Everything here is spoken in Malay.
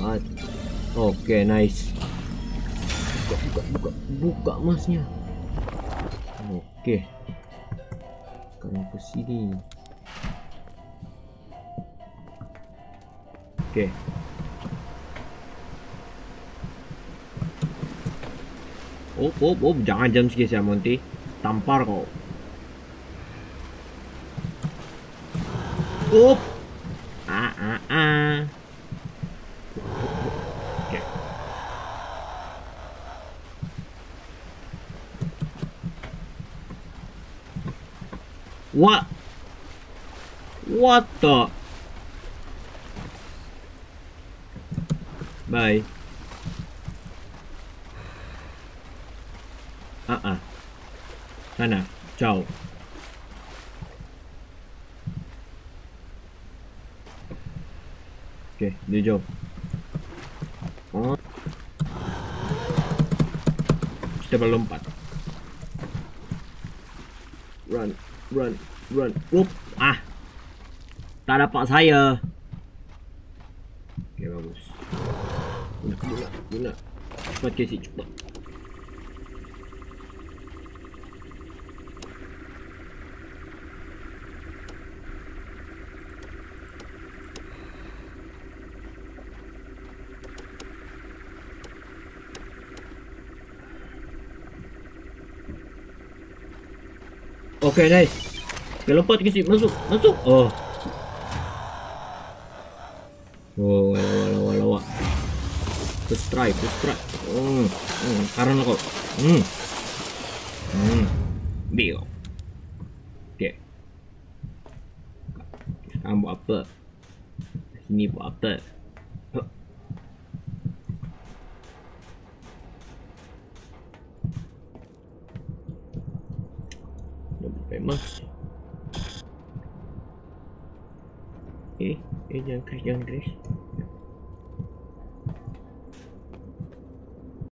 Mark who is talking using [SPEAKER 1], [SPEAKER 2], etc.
[SPEAKER 1] Oke, nice. Buka emasnya. Oke. Sekarang ke sini. Oke. Jangan jam sikit ya Monty. Tampar kau. Oke. What the? Bye. Sana, ciao. Oke, dia jauh. Kita berlompat. Run. Whoop. Tak dapat saya. Oke, bagus. Guna. Cepat Casey, cepat. Oke, nice. Oke, lompat Casey, masuk. Wala. First try. Karena kok. Bio. Oke. Sekarang buat apa? Sini buat apa? Famous. Jangan crash.